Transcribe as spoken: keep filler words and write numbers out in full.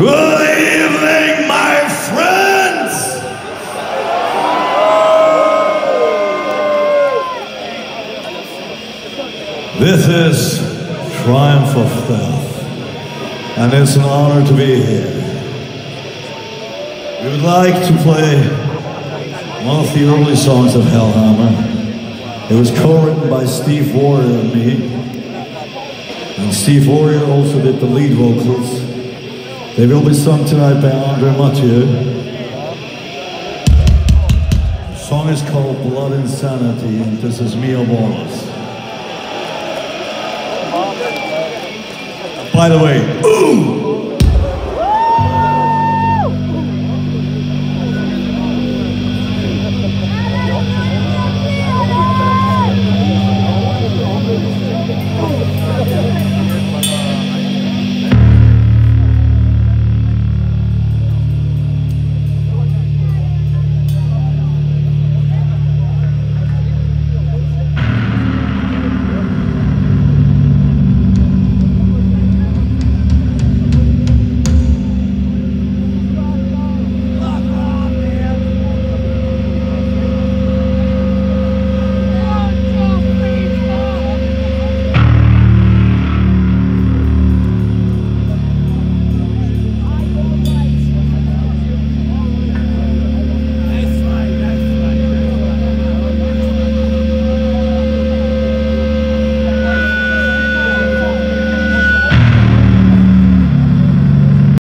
Good evening, my friends! This is Triumph of Death, and it's an honor to be here. We would like to play one of the early songs of Hellhammer. It was co-written by Steve Warrior and me, and Steve Warrior also did the lead vocals. They will be sung tonight by Andre Mathieu. The song is called Blood Insanity, and this is Mia Wallace. By the way, ooh!